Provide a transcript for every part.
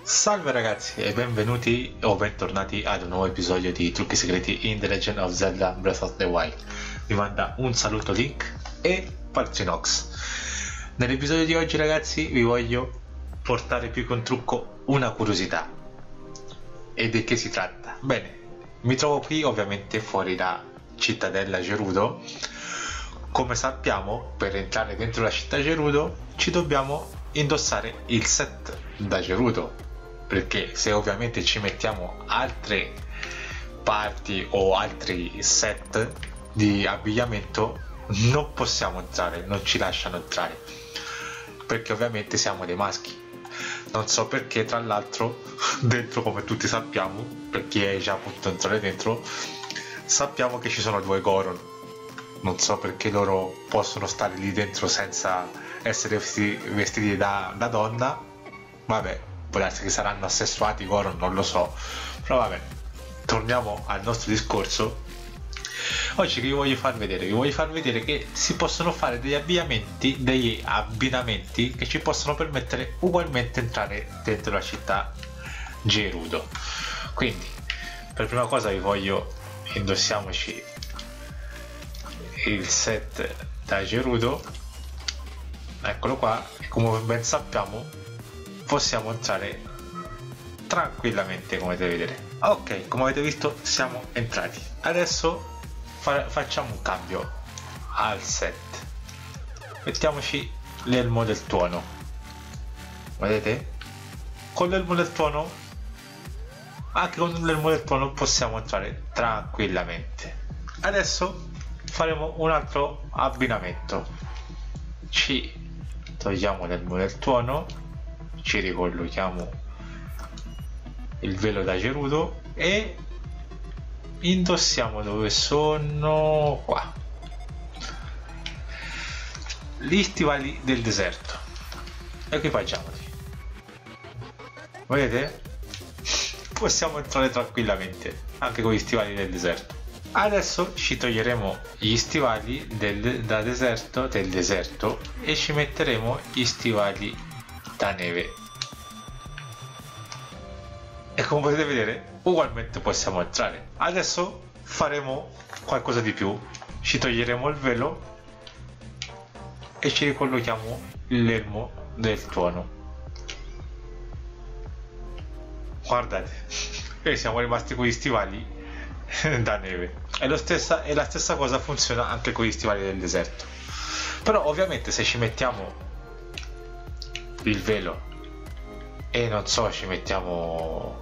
Salve ragazzi e benvenuti o bentornati ad un nuovo episodio di Trucchi Segreti in The Legend of Zelda Breath of the Wild. Vi manda un saluto Link e Paltrinox. Nell'episodio di oggi ragazzi vi voglio portare più che un trucco una curiosità. E di che si tratta? Bene, mi trovo qui ovviamente fuori da Cittadella Gerudo. Come sappiamo, per entrare dentro la città Gerudo ci dobbiamo indossare il set da Gerudo, perché se ovviamente ci mettiamo altre parti o altri set di abbigliamento non possiamo entrare, non ci lasciano entrare, perché ovviamente siamo dei maschi. Non so perché, tra l'altro, dentro, come tutti sappiamo, per chi è già potuto entrare dentro, sappiamo che ci sono due Goron. Non so perché loro possono stare lì dentro senza essere vestiti da donna. Vabbè, può darsi che saranno assessuati Goron, non lo so. Però vabbè, torniamo al nostro discorso. Oggi che vi voglio far vedere? Vi voglio far vedere che si possono fare degli abbigliamenti, degli abbinamenti che ci possono permettere ugualmente entrare dentro la città Gerudo. Quindi, per prima cosa vi voglio indossiamoci il set da Gerudo, eccolo qua, e come ben sappiamo possiamo entrare tranquillamente, come potete vedere. Ok, come avete visto siamo entrati. Adesso facciamo un cambio al set, mettiamoci l'elmo del tuono, vedete? Con l'elmo del tuono, anche con l'elmo del tuono possiamo entrare tranquillamente. Adesso faremo un altro abbinamento. Ci togliamo l'elmo del tuono, ci ricollochiamo il velo da Gerudo e indossiamo, dove sono qua, gli stivali del deserto, equipaggiamoli, vedete? Possiamo entrare tranquillamente anche con gli stivali del deserto. Adesso ci toglieremo gli stivali del deserto e ci metteremo gli stivali da neve, e come potete vedere ugualmente possiamo entrare. Adesso faremo qualcosa di più, ci toglieremo il velo e ci ricollochiamo l'elmo del tuono, guardate, e siamo rimasti con gli stivali da neve. E la stessa cosa funziona anche con gli stivali del deserto. Però ovviamente se ci mettiamo il velo e non so, ci mettiamo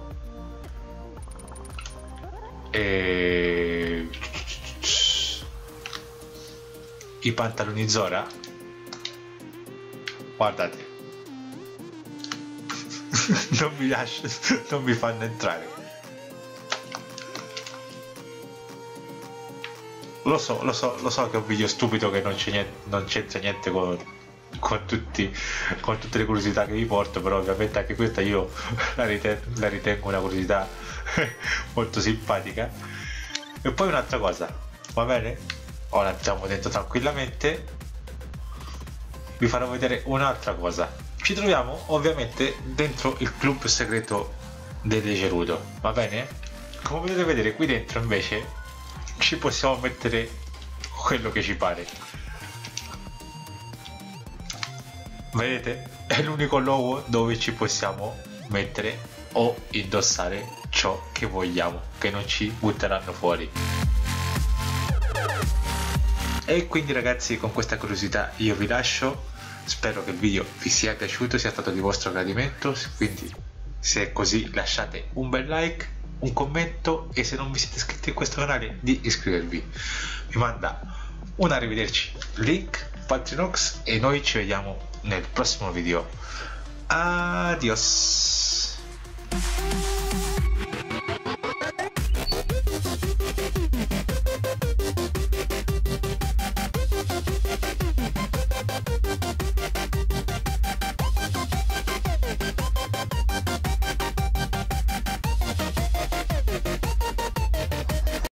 i pantaloni Zora, guardate, non mi fanno entrare. Lo so che è un video stupido, che non c'entra niente con tutte le curiosità che vi porto, però ovviamente anche questa io la ritengo una curiosità molto simpatica. E poi un'altra cosa, va bene? Ora entriamo dentro tranquillamente, vi farò vedere un'altra cosa. Ci troviamo ovviamente dentro il club segreto delle Gerudo, va bene? Come potete vedere qui dentro invece ci possiamo mettere quello che ci pare, vedete? È l'unico luogo dove ci possiamo mettere o indossare ciò che vogliamo, che non ci butteranno fuori. E quindi ragazzi, con questa curiosità io vi lascio. Spero che il video vi sia piaciuto, sia stato di vostro gradimento, quindi se è così lasciate un bel like, un commento, e se non vi siete iscritti in questo canale di iscrivervi. Vi manda un arrivederci Link, Paltrinox, e noi ci vediamo nel prossimo video. Adios.